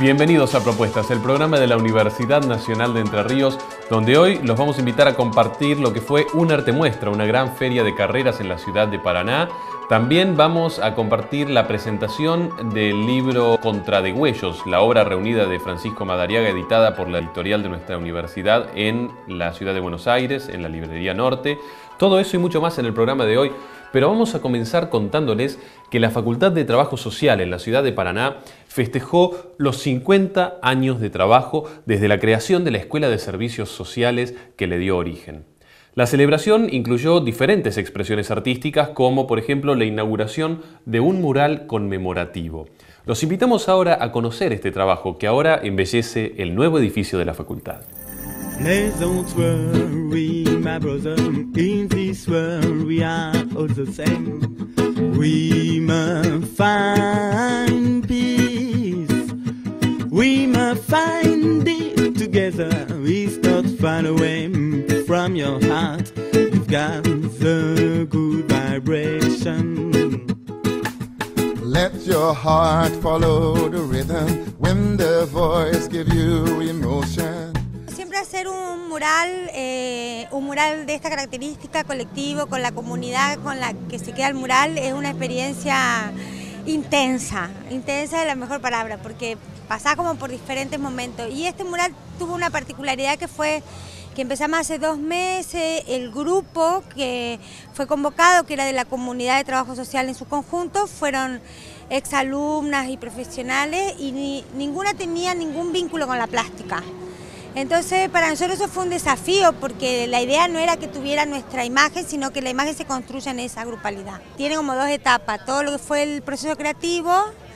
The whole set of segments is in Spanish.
Bienvenidos a Propuestas, el programa de la Universidad Nacional de Entre Ríos, donde hoy los vamos a invitar a compartir lo que fue un arte muestra, una gran feria de carreras en la ciudad de Paraná. También vamos a compartir la presentación del libro Contra Degüellos, la obra reunida de Francisco Madariaga, editada por la editorial de nuestra universidad en la ciudad de Buenos Aires, en la Librería Norte. Todo eso y mucho más en el programa de hoy, pero vamos a comenzar contándoles que la Facultad de Trabajo Social en la ciudad de Paraná festejó los 50 años de trabajo desde la creación de la Escuela de Servicios Sociales que le dio origen. La celebración incluyó diferentes expresiones artísticas, como por ejemplo la inauguración de un mural conmemorativo. Los invitamos ahora a conocer este trabajo que ahora embellece el nuevo edificio de la facultad. Please don't worry, my brother, in this world we are all the same. We must find peace, we must find it together. It's not far away from your heart, you've got the good vibration. Let your heart follow the rhythm when the voice gives you emotion. Siempre hacer un mural de esta característica, colectivo, con la comunidad con la que se queda el mural, es una experiencia intensa es la mejor palabra, porque pasa como por diferentes momentos. Y este mural tuvo una particularidad que fue que empezamos hace 2 meses, el grupo que fue convocado, que era de la comunidad de trabajo social en su conjunto, fueron exalumnas y profesionales y ninguna tenía ningún vínculo con la plástica. Entonces para nosotros eso fue un desafío porque la idea no era que tuviera nuestra imagen, sino que la imagen se construya en esa grupalidad. Tiene como 2 etapas, todo lo que fue el proceso creativo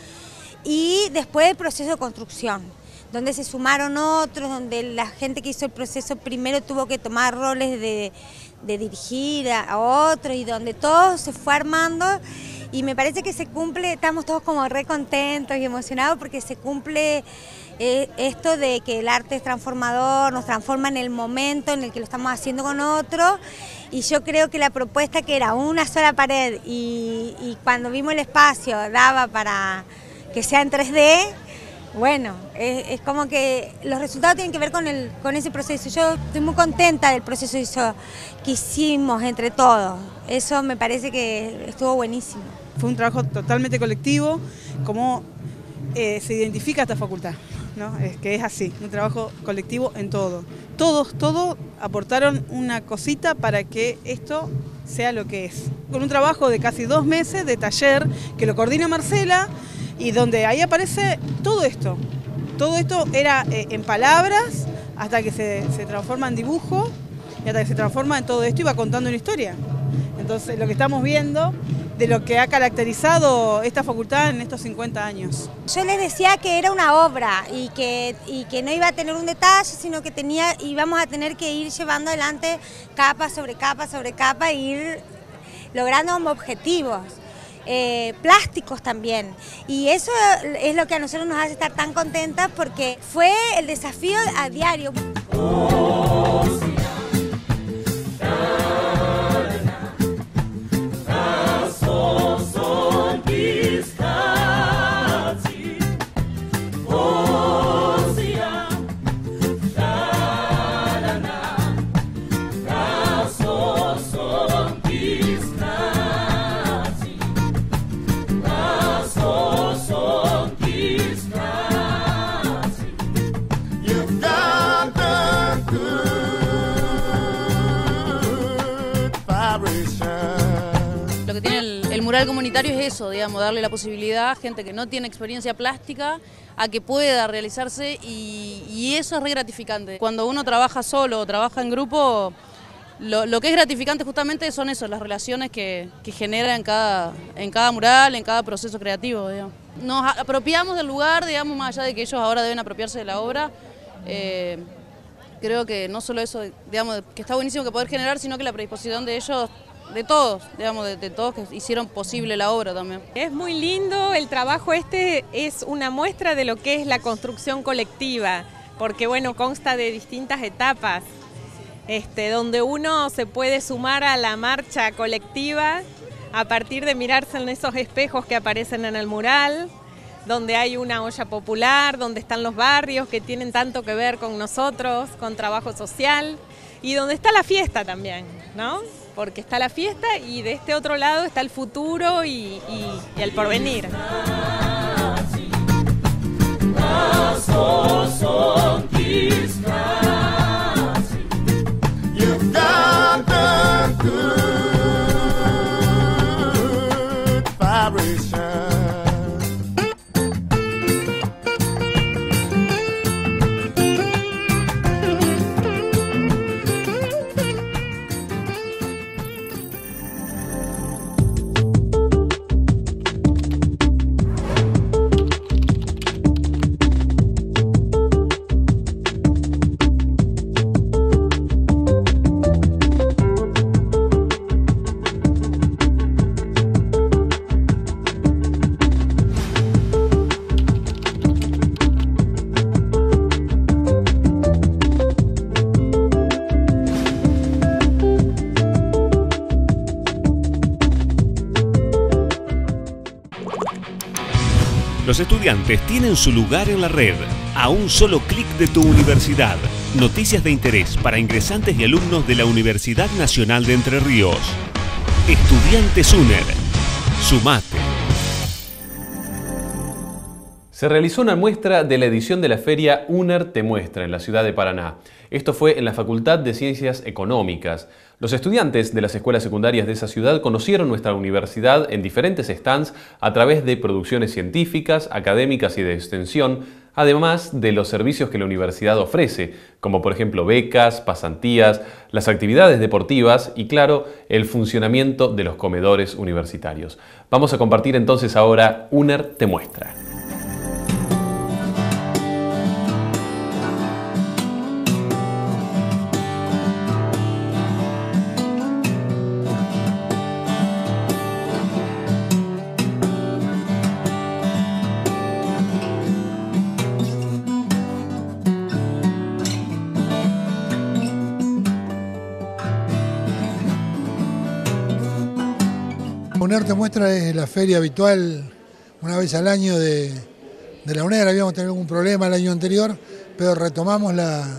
y después el proceso de construcción, donde se sumaron otros, donde la gente que hizo el proceso primero tuvo que tomar roles de dirigir a otros y donde todo se fue armando. Y me parece que se cumple, estamos todos como re contentos y emocionados porque se cumple esto de que el arte es transformador, nos transforma en el momento en el que lo estamos haciendo con otro. Y yo creo que la propuesta, que era una sola pared y cuando vimos el espacio daba para que sea en 3D, bueno, es como que los resultados tienen que ver con ese proceso. Yo estoy muy contenta del proceso que hicimos entre todos. Eso me parece que estuvo buenísimo. Fue un trabajo totalmente colectivo, como se identifica esta facultad, ¿no? Es que es así, un trabajo colectivo en todo. Todos aportaron una cosita para que esto sea lo que es. Con un trabajo de casi 2 meses de taller que lo coordina Marcela, y donde ahí aparece todo esto. Todo esto era en palabras, hasta que se transforma en dibujo, y hasta que se transforma en todo esto y va contando una historia. Entonces lo que estamos viendo de lo que ha caracterizado esta facultad en estos 50 años. Yo les decía que era una obra y que no iba a tener un detalle, sino que íbamos a tener que ir llevando adelante capa sobre capa sobre capa e ir logrando objetivos. Plásticos también, y eso es lo que a nosotros nos hace estar tan contentas porque fue el desafío a diario. Lo que tiene el mural comunitario es eso, digamos, darle la posibilidad a gente que no tiene experiencia plástica a que pueda realizarse y eso es re gratificante. Cuando uno trabaja solo o trabaja en grupo, lo que es gratificante justamente son eso, las relaciones que genera en cada mural, en cada proceso creativo, digamos. Nos apropiamos del lugar, digamos, más allá de que ellos ahora deben apropiarse de la obra. Creo que no solo eso, digamos, que está buenísimo que poder generar, sino que la predisposición de ellos, de todos, digamos, de todos que hicieron posible la obra también. Es muy lindo, el trabajo este es una muestra de lo que es la construcción colectiva, porque bueno, consta de distintas etapas, donde uno se puede sumar a la marcha colectiva a partir de mirarse en esos espejos que aparecen en el mural, donde hay una olla popular, donde están los barrios que tienen tanto que ver con nosotros, con trabajo social, y donde está la fiesta también, ¿no? Porque está la fiesta y de este otro lado está el futuro y el porvenir. You've got the good vibration. Los estudiantes tienen su lugar en la red, a un solo clic de tu universidad. Noticias de interés para ingresantes y alumnos de la Universidad Nacional de Entre Ríos. Estudiantes UNER. Sumate. Se realizó una muestra de la edición de la feria UNER Te Muestra en la ciudad de Paraná. Esto fue en la Facultad de Ciencias Económicas. Los estudiantes de las escuelas secundarias de esa ciudad conocieron nuestra universidad en diferentes stands a través de producciones científicas, académicas y de extensión, además de los servicios que la universidad ofrece, como por ejemplo becas, pasantías, las actividades deportivas y, claro, el funcionamiento de los comedores universitarios. Vamos a compartir entonces ahora UNER Te Muestra. UNER Te Muestra es la feria habitual una vez al año de la UNER. Habíamos tenido algún problema el año anterior, pero retomamos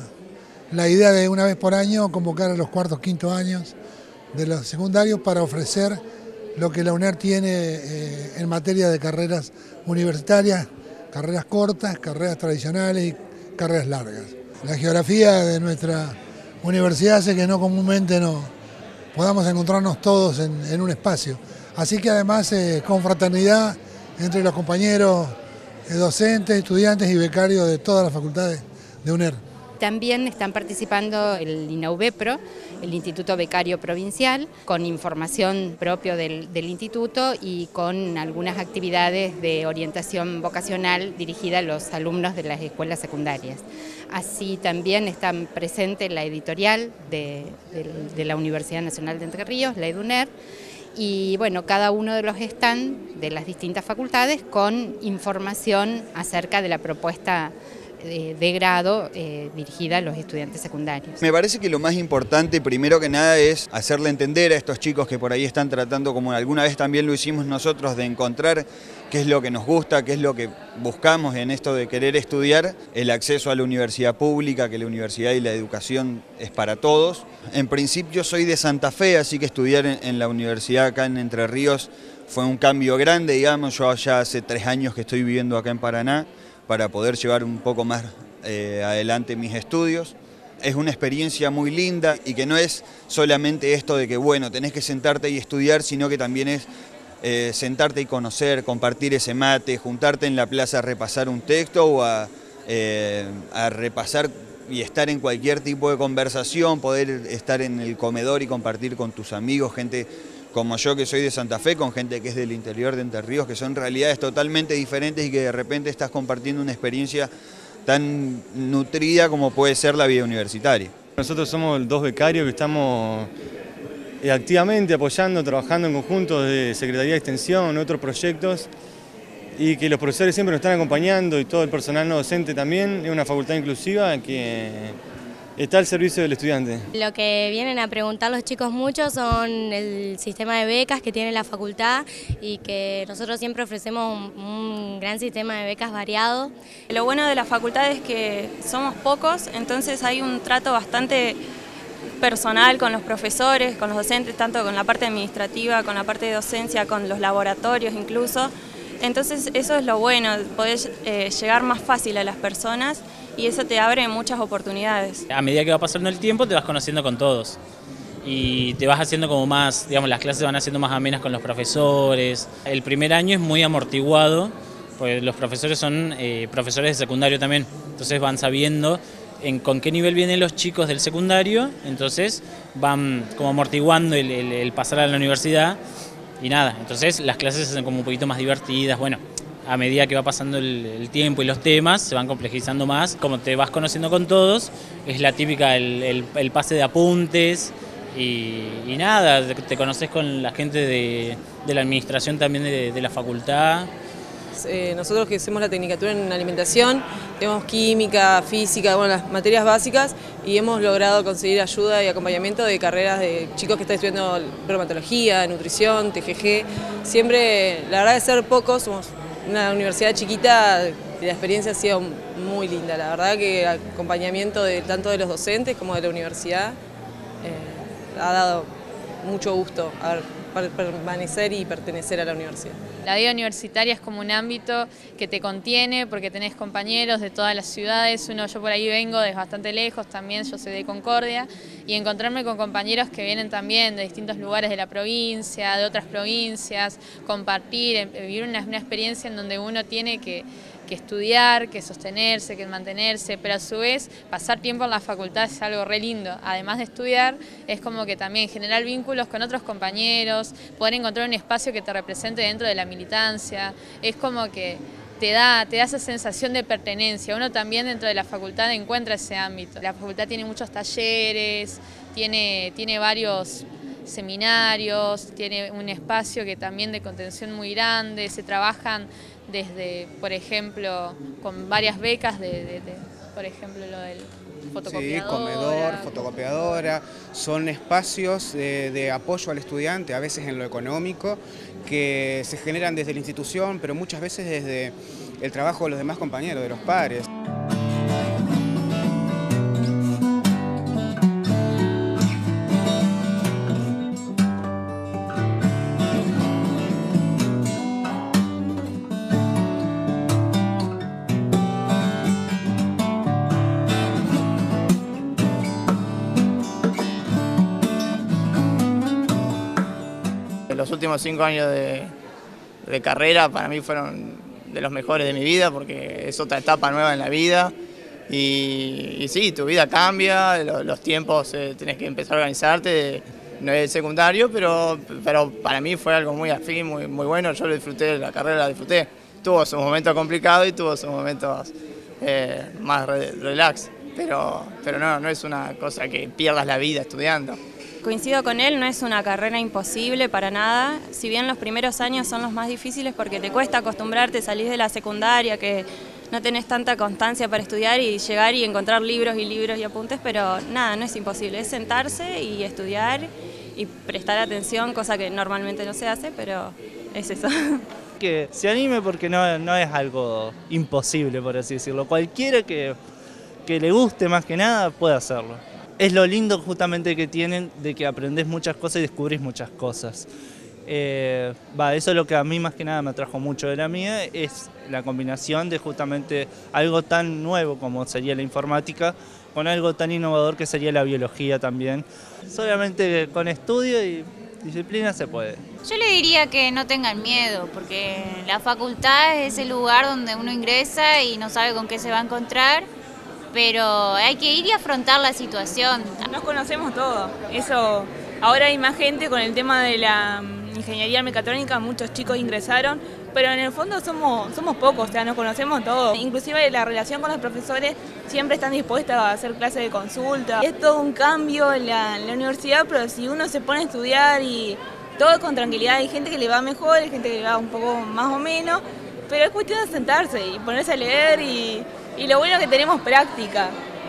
la idea de una vez por año convocar a los cuartos, quintos años de los secundarios para ofrecer lo que la UNER tiene en materia de carreras universitarias, carreras cortas, carreras tradicionales y carreras largas. La geografía de nuestra universidad hace que no comúnmente podamos encontrarnos todos en un espacio. Así que además con fraternidad entre los compañeros docentes, estudiantes y becarios de todas las facultades de UNER. También están participando el INAUBEPRO, el Instituto Becario Provincial, con información propio del instituto y con algunas actividades de orientación vocacional dirigida a los alumnos de las escuelas secundarias. Así también están presentes la editorial de la Universidad Nacional de Entre Ríos, la EDUNER, y bueno, cada uno de los stands de las distintas facultades con información acerca de la propuesta de grado dirigida a los estudiantes secundarios. Me parece que lo más importante, primero que nada, es hacerle entender a estos chicos que por ahí están tratando, como alguna vez también lo hicimos nosotros, de encontrar qué es lo que nos gusta, qué es lo que buscamos en esto de querer estudiar, el acceso a la universidad pública, que la universidad y la educación es para todos. En principio soy de Santa Fe, así que estudiar en la universidad acá en Entre Ríos fue un cambio grande, digamos. Yo ya hace 3 años que estoy viviendo acá en Paraná, para poder llevar un poco más adelante mis estudios. Es una experiencia muy linda y que no es solamente esto de que, bueno, tenés que sentarte y estudiar, sino que también es sentarte y conocer, compartir ese mate, juntarte en la plaza a repasar un texto o a repasar y estar en cualquier tipo de conversación, poder estar en el comedor y compartir con tus amigos, gente como yo que soy de Santa Fe, con gente que es del interior de Entre Ríos, que son realidades totalmente diferentes y que de repente estás compartiendo una experiencia tan nutrida como puede ser la vida universitaria. Nosotros somos 2 becarios que estamos activamente apoyando, trabajando en conjunto de Secretaría de Extensión, otros proyectos, y que los profesores siempre nos están acompañando y todo el personal no docente también. Es una facultad inclusiva que está al servicio del estudiante. Lo que vienen a preguntar los chicos mucho son el sistema de becas que tiene la facultad y que nosotros siempre ofrecemos un gran sistema de becas variado. Lo bueno de la facultad es que somos pocos, entonces hay un trato bastante personal con los profesores, con los docentes, tanto con la parte administrativa, con la parte de docencia, con los laboratorios incluso. Entonces eso es lo bueno, poder llegar más fácil a las personas y eso te abre muchas oportunidades. A medida que va pasando el tiempo te vas conociendo con todos y te vas haciendo como más, digamos, las clases van haciendo más amenas con los profesores. El primer año es muy amortiguado, porque los profesores son profesores de secundario también, entonces van sabiendo con qué nivel vienen los chicos del secundario, entonces van como amortiguando el pasar a la universidad y nada, entonces las clases se hacen como un poquito más divertidas, bueno, a medida que va pasando el tiempo y los temas se van complejizando más, como te vas conociendo con todos, es la típica el pase de apuntes y nada, te conoces con la gente de la administración también de la facultad. Nosotros que hacemos la tecnicatura en alimentación, tenemos química, física, bueno, las materias básicas y hemos logrado conseguir ayuda y acompañamiento de carreras de chicos que están estudiando bromatología, nutrición, TGG. Siempre, la verdad de ser pocos, somos una universidad chiquita y la experiencia ha sido muy linda. La verdad que el acompañamiento tanto de los docentes como de la universidad ha dado mucho gusto permanecer y pertenecer a la universidad. La vida universitaria es como un ámbito que te contiene porque tenés compañeros de todas las ciudades. Yo por ahí vengo desde bastante lejos, también yo soy de Concordia, y encontrarme con compañeros que vienen también de distintos lugares de la provincia, de otras provincias, compartir, vivir una experiencia en donde uno tiene que estudiar, que sostenerse, que mantenerse, pero a su vez pasar tiempo en la facultad es algo re lindo. Además de estudiar, es como que también generar vínculos con otros compañeros, poder encontrar un espacio que te represente dentro de la militancia, es como que te da esa sensación de pertenencia. Uno también dentro de la facultad encuentra ese ámbito. La facultad tiene muchos talleres, tiene varios seminarios, tiene un espacio que también de contención muy grande, se trabajan desde, por ejemplo, con varias becas por ejemplo, lo del fotocopiadora. Sí, comedor, fotocopiadora, son espacios de apoyo al estudiante, a veces en lo económico, que se generan desde la institución, pero muchas veces desde el trabajo de los demás compañeros, de los pares. Los últimos 5 años de carrera para mí fueron de los mejores de mi vida porque es otra etapa nueva en la vida y sí, tu vida cambia, los tiempos tenés que empezar a organizarte, no es el secundario, pero para mí fue algo muy afín, muy bueno, yo lo disfruté, la carrera la disfruté. Tuvo sus momentos complicados y tuvo sus momentos más relax, pero no es una cosa que pierdas la vida estudiando. Coincido con él, no es una carrera imposible para nada, si bien los primeros años son los más difíciles porque te cuesta acostumbrarte, salís de la secundaria, que no tenés tanta constancia para estudiar y llegar y encontrar libros y apuntes, pero nada, no es imposible, es sentarse y estudiar y prestar atención, cosa que normalmente no se hace, pero es eso. Que se anime porque no es algo imposible, por así decirlo, cualquiera que le guste más que nada puede hacerlo. Es lo lindo justamente que tienen de que aprendés muchas cosas y descubrís muchas cosas. Eso es lo que a mí más que nada me atrajo mucho de la mía, es la combinación de justamente algo tan nuevo como sería la informática, con algo tan innovador que sería la biología también. Solamente con estudio y disciplina se puede. Yo le diría que no tengan miedo, porque la facultad es el lugar donde uno ingresa y no sabe con qué se va a encontrar. Pero hay que ir y afrontar la situación. Nos conocemos todos, eso, ahora hay más gente con el tema de la ingeniería mecatrónica, muchos chicos ingresaron, pero en el fondo somos pocos, o sea, nos conocemos todos. Inclusive la relación con los profesores siempre están dispuestos a hacer clases de consulta. Es todo un cambio en la universidad, pero si uno se pone a estudiar y todo con tranquilidad, hay gente que le va mejor, hay gente que le va un poco más o menos, pero es cuestión de sentarse y ponerse a leer y lo bueno es que tenemos práctica.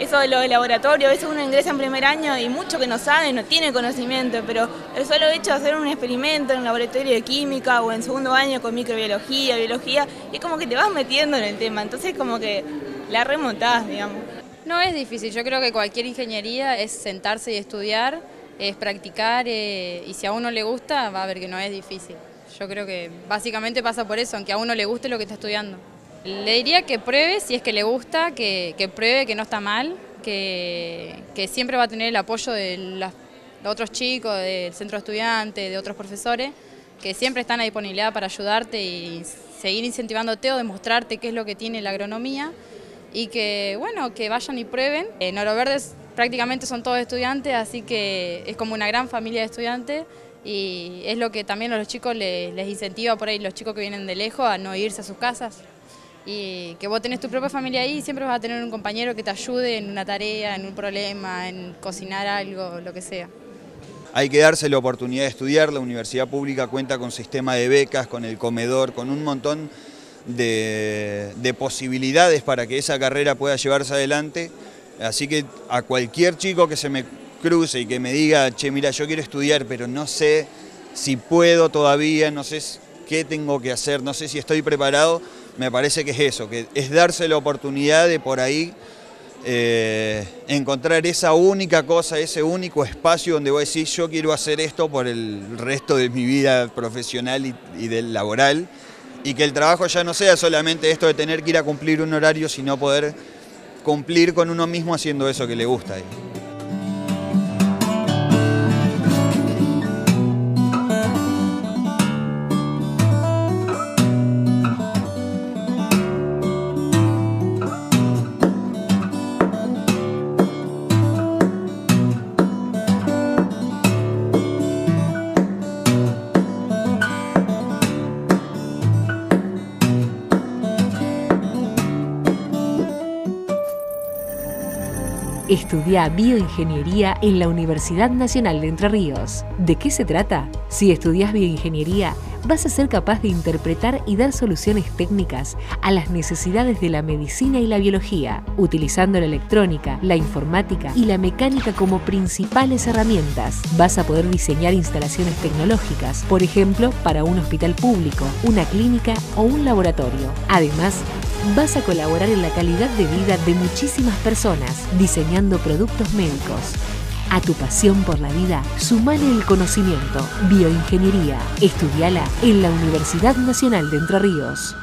eso de lo de laboratorio, a veces uno ingresa en primer año y mucho que no sabe, no tiene conocimiento, pero el solo hecho de hacer un experimento en un laboratorio de química o en segundo año con microbiología, biología, es como que te vas metiendo en el tema, entonces como que la remontás, digamos. No es difícil, yo creo que cualquier ingeniería es sentarse y estudiar, es practicar y si a uno le gusta va a ver que no es difícil. Yo creo que básicamente pasa por eso, aunque a uno le guste lo que está estudiando. Le diría que pruebe si es que le gusta, que pruebe que no está mal, que siempre va a tener el apoyo de los otros chicos, del centro de estudiantes, de otros profesores, que siempre están a disponibilidad para ayudarte y seguir incentivándote o demostrarte qué es lo que tiene la agronomía y que, bueno, que vayan y prueben. En Oro Verdes prácticamente son todos estudiantes, así que es como una gran familia de estudiantes y es lo que también a los chicos les incentiva por ahí, los chicos que vienen de lejos, a no irse a sus casas. Y que vos tenés tu propia familia ahí y siempre vas a tener un compañero que te ayude en una tarea, en un problema, en cocinar algo, lo que sea. Hay que darse la oportunidad de estudiar, la universidad pública cuenta con sistema de becas, con el comedor, con un montón de posibilidades para que esa carrera pueda llevarse adelante, así que a cualquier chico que se me cruce y que me diga, che, mira, yo quiero estudiar, pero no sé si puedo todavía, no sé qué tengo que hacer, no sé si estoy preparado, me parece que es eso, que es darse la oportunidad de por ahí encontrar esa única cosa, ese único espacio donde voy a decir, yo quiero hacer esto por el resto de mi vida profesional y del laboral, y que el trabajo ya no sea solamente esto de tener que ir a cumplir un horario, sino poder cumplir con uno mismo haciendo eso que le gusta. Estudia bioingeniería en la Universidad Nacional de Entre Ríos. ¿De qué se trata? Si estudias bioingeniería, vas a ser capaz de interpretar y dar soluciones técnicas a las necesidades de la medicina y la biología, utilizando la electrónica, la informática y la mecánica como principales herramientas. Vas a poder diseñar instalaciones tecnológicas, por ejemplo, para un hospital público, una clínica o un laboratorio. Además, vas a colaborar en la calidad de vida de muchísimas personas, diseñando productos médicos. A tu pasión por la vida, sumale el conocimiento. Bioingeniería. Estudiala en la Universidad Nacional de Entre Ríos.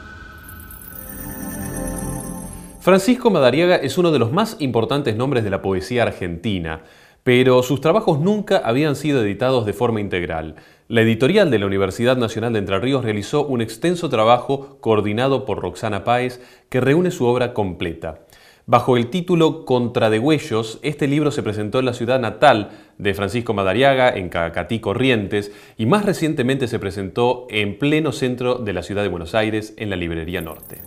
Francisco Madariaga es uno de los más importantes nombres de la poesía argentina, pero sus trabajos nunca habían sido editados de forma integral. La editorial de la Universidad Nacional de Entre Ríos realizó un extenso trabajo coordinado por Roxana Páez que reúne su obra completa. Bajo el título Contradegüellos, este libro se presentó en la ciudad natal de Francisco Madariaga, en Cacatí, Corrientes, y más recientemente se presentó en pleno centro de la ciudad de Buenos Aires, en la Librería Norte.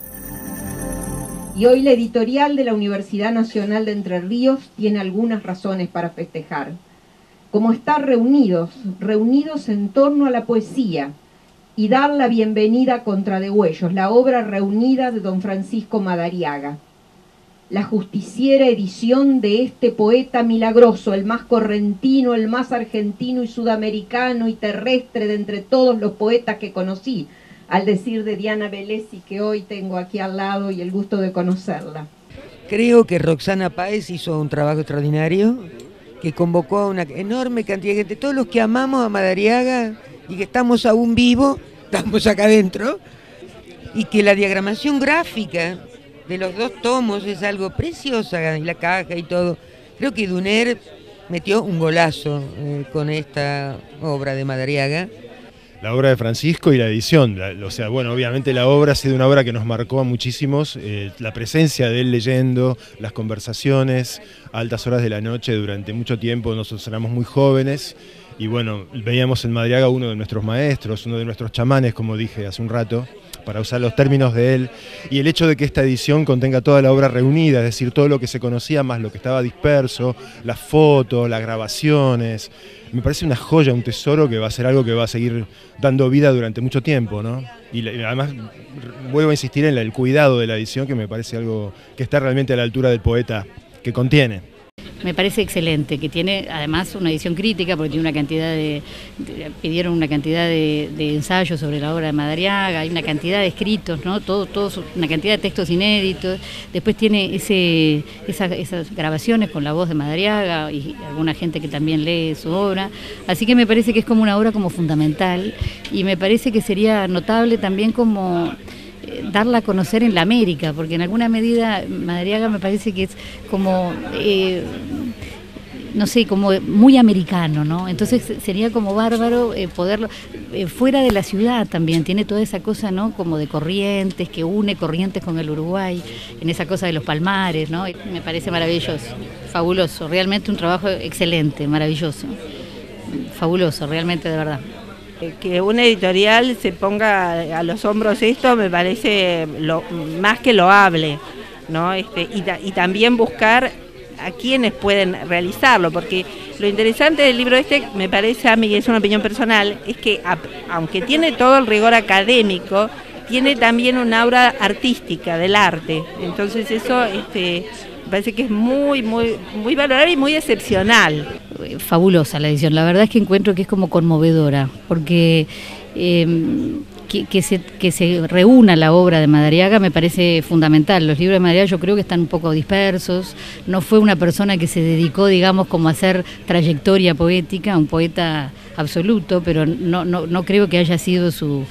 Y hoy la editorial de la Universidad Nacional de Entre Ríos tiene algunas razones para festejar. Como estar reunidos en torno a la poesía y dar la bienvenida a Contradegüellos, la obra reunida de don Francisco Madariaga. La justiciera edición de este poeta milagroso, el más correntino, el más argentino y sudamericano y terrestre de entre todos los poetas que conocí, al decir de Diana Velesi, que hoy tengo aquí al lado y el gusto de conocerla. Creo que Roxana Páez hizo un trabajo extraordinario, que convocó a una enorme cantidad de gente, todos los que amamos a Madariaga y que estamos aún vivos, estamos acá adentro, y que la diagramación gráfica de los dos tomos es algo preciosa, y la caja y todo. Creo que Duner metió un golazo con esta obra de Madariaga. La obra de Francisco y la edición, o sea, bueno, obviamente la obra ha sido una obra que nos marcó a muchísimos, la presencia de él leyendo, las conversaciones a altas horas de la noche durante mucho tiempo, nosotros éramos muy jóvenes y bueno, veíamos en Madariaga uno de nuestros maestros, uno de nuestros chamanes, como dije hace un rato, para usar los términos de él, y el hecho de que esta edición contenga toda la obra reunida, es decir, todo lo que se conocía más lo que estaba disperso, las fotos, las grabaciones, me parece una joya, un tesoro que va a ser algo que va a seguir dando vida durante mucho tiempo, ¿no? Y además vuelvo a insistir en el cuidado de la edición, que me parece algo que está realmente a la altura del poeta que contiene. Me parece excelente, que tiene además una edición crítica, porque tiene una cantidad pidieron una cantidad de ensayos sobre la obra de Madariaga, hay una cantidad de escritos, ¿no? Una cantidad de textos inéditos, después tiene esas grabaciones con la voz de Madariaga y alguna gente que también lee su obra, así que me parece que es como una obra como fundamental, y me parece que sería notable también como darla a conocer en la América, porque en alguna medida Madariaga me parece que es como, no sé, como muy americano, ¿no? Entonces sería como bárbaro poderlo, fuera de la ciudad también, tiene toda esa cosa, ¿no? Como de Corrientes, que une Corrientes con el Uruguay, en esa cosa de los palmares, ¿no? Me parece maravilloso, fabuloso, realmente un trabajo excelente, maravilloso, fabuloso, realmente, de verdad. Que una editorial se ponga a los hombros esto me parece más que loable, ¿no? Y también buscar a quienes pueden realizarlo, porque lo interesante del libro me parece a mí, que es una opinión personal, es que aunque tiene todo el rigor académico, tiene también un aura artística del arte, entonces eso me parece que es muy valorable y muy excepcional. Fabulosa la edición, la verdad es que encuentro que es como conmovedora, porque que se reúna la obra de Madariaga me parece fundamental. Los libros de Madariaga yo creo que están un poco dispersos, no fue una persona que se dedicó, digamos, como a hacer trayectoria poética, un poeta absoluto, pero no creo que haya sido su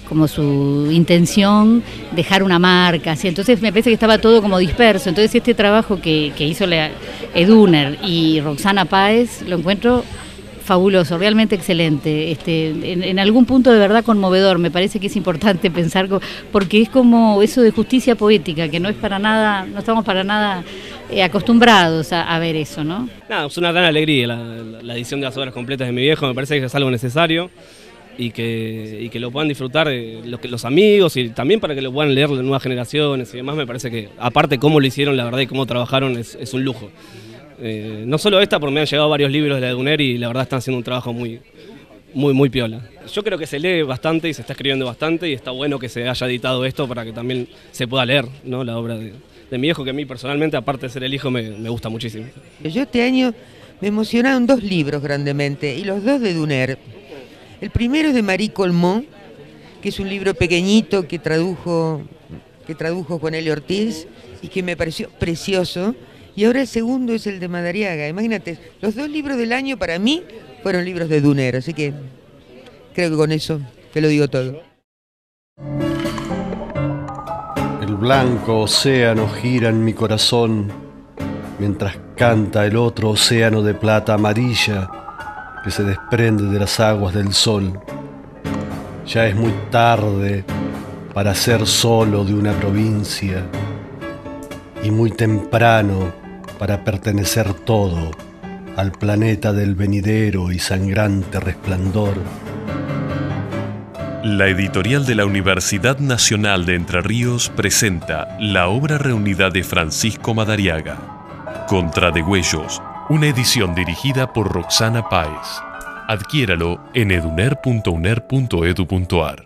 intención dejar una marca, ¿sí? Entonces me parece que estaba todo como disperso, entonces este trabajo que hizo Eduner y Roxana Páez lo encuentro fabuloso, realmente excelente, en algún punto de verdad conmovedor, me parece que es importante pensar, porque es como eso de justicia poética, que no es para nada, no estamos para nada acostumbrados a ver eso, ¿no? Nada, es una gran alegría la edición de las obras completas de mi viejo, me parece que es algo necesario. Y que lo puedan disfrutar los amigos y también para que lo puedan leer las nuevas generaciones y demás. Me parece que, aparte cómo lo hicieron, la verdad, y cómo trabajaron, es un lujo. No solo esta, porque me han llegado varios libros de la Eduner y la verdad están haciendo un trabajo muy piola. Yo creo que se lee bastante y se está escribiendo bastante y está bueno que se haya editado esto para que también se pueda leer, ¿no? La obra de mi viejo, que a mí personalmente, aparte de ser el hijo, me gusta muchísimo. Yo este año me emocionaron 2 libros grandemente, y los 2 de Eduner. El primero es de Marie Colmont, que es un libro pequeñito que tradujo Juanelio Ortiz y que me pareció precioso. Y ahora el segundo es el de Madariaga. Imagínate, los 2 libros del año para mí fueron libros de Eduner, así que creo que con eso te lo digo todo. El blanco océano gira en mi corazón mientras canta el otro océano de plata amarilla que se desprende de las aguas del sol. Ya es muy tarde para ser solo de una provincia y muy temprano para pertenecer todo al planeta del venidero y sangrante resplandor. La editorial de la Universidad Nacional de Entre Ríos presenta la obra reunida de Francisco Madariaga, Contradegüellos, una edición dirigida por Roxana Páez. Adquiéralo en eduner.uner.edu.ar.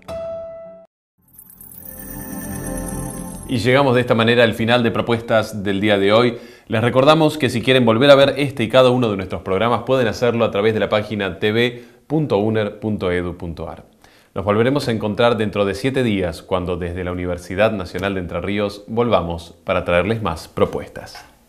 Y llegamos de esta manera al final de propuestas del día de hoy. Les recordamos que si quieren volver a ver este y cada uno de nuestros programas pueden hacerlo a través de la página tv.uner.edu.ar. Nos volveremos a encontrar dentro de 7 días cuando desde la Universidad Nacional de Entre Ríos volvamos para traerles más propuestas.